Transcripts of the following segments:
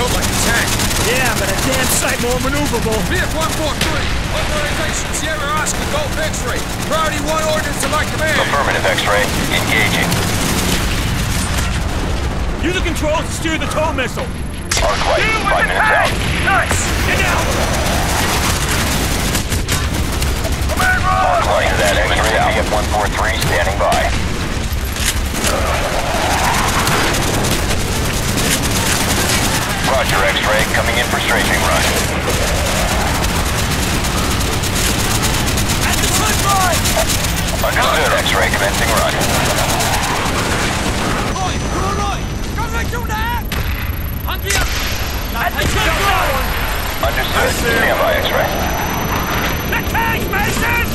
built like a tank. Yeah, but a damn sight more maneuverable. Vehicle 143. Authorization Sierra Oscar Golf X-ray. Priority 1 ordnance to my command. Affirmative X-ray. Engaging. Use the controls to steer the tow missile. Arc light. 5 minutes out. Nice! Get down! Arc light to that X-ray. VF-143 standing by. Roger, X-ray, coming in for strafing run. At the front line! Understood, X-ray, commencing run. Understood, stand by, X-ray. The tanks, Mason!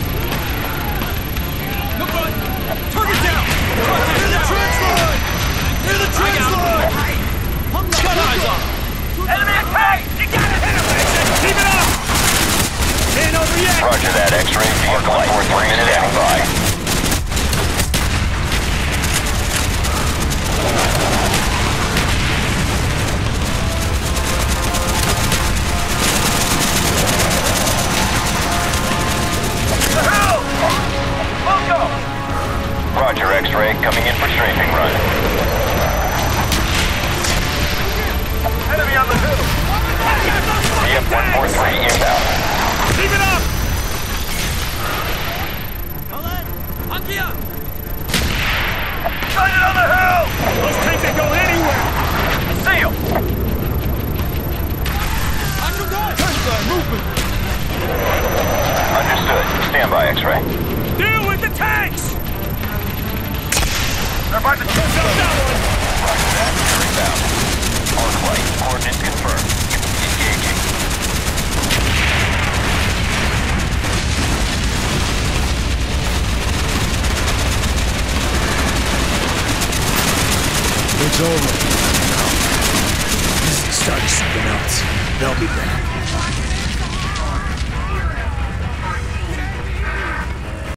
Turn it down! Near the trench line! Near the trench line! Cut eyes on! Enemy attack! You gotta hit him, Mason! Keep it up! Ain't over yet! Roger that, X-ray. Vehicle 143 standing by. Roger, X-ray, coming in for strafing run. Enemy on the hill. VF-143 inbound. Keep it up! Hunky up! Sighted on the hill! Those tanks ain't going anywhere! See him! Hunter guys! Tank moving! Understood. Stand by, X-ray. Deal with the tanks! They're about to kill That one! Roger that. Inbound. Arc light. Coordinates confirmed. Engaging. It's over. This is the start of something else. They'll be back.